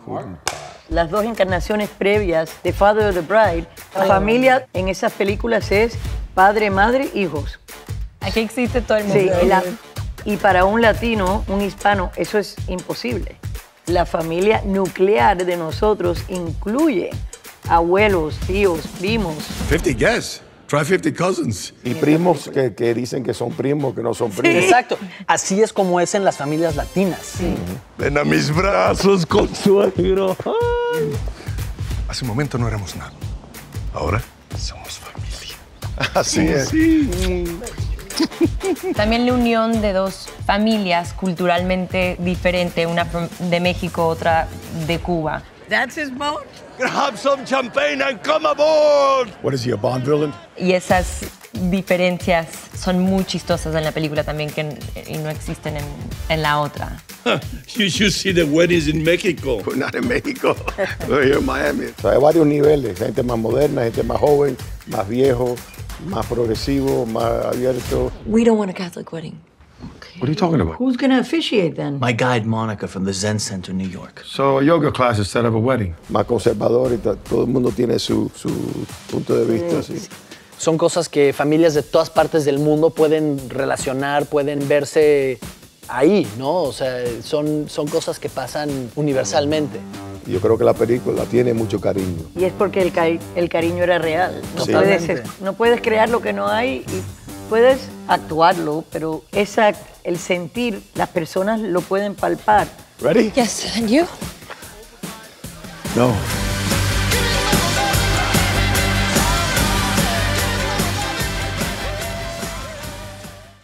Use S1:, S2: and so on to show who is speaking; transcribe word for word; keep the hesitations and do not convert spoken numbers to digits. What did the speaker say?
S1: Las dos encarnaciones previas de Father of the Bride, la familia en esas películas es padre, madre, hijos.
S2: Aquí existe todo el mundo.
S1: Sí, la, y para un latino, un hispano, eso es imposible. La familia nuclear de nosotros incluye abuelos, tíos, primos.
S3: fifty guests. Try fifty cousins.
S4: Y primos que, que dicen que son primos, que no son primos.
S1: Sí.
S5: Exacto. Así es como es en las familias latinas.
S1: Sí.
S3: Ven a mis brazos, consuegro. Hace un momento no éramos nada. Ahora somos familia.
S4: Así es.
S3: Sí.
S2: También la unión de dos familias culturalmente diferentes, una de México, otra de Cuba.
S1: That's his boat.
S3: Grab some champagne and come aboard. What is he, a Bond villain?
S2: Y esas diferencias son muy chistosas en la película también que y no existen en, en la otra.
S3: You should see the weddings in Mexico.
S4: We're not in México. We're here in Miami. O sea, hay varios niveles. Gente más moderna, gente más joven, más viejo, más progresivo, más abierto.
S6: We don't want a Catholic wedding.
S3: What are you talking about?
S1: Who's gonna officiate then?
S7: My guide, Monica, from the Zen Center in New York.
S3: So a yoga class instead of a wedding.
S4: Más conservador y ta- todo el mundo tiene su, su punto de vista. Sí.
S5: Son cosas que familias de todas partes del mundo pueden relacionar, pueden verse ahí, ¿no? O sea, son, son cosas que pasan universalmente.
S4: Yo creo que la película tiene mucho cariño.
S1: Y es porque el, cari el cariño era real. No,
S4: Sí.
S1: puedes, no puedes crear lo que no hay y puedes actuarlo, pero esa, el sentir, las personas lo pueden palpar.
S4: Ready?
S6: Yes, and you?
S4: No.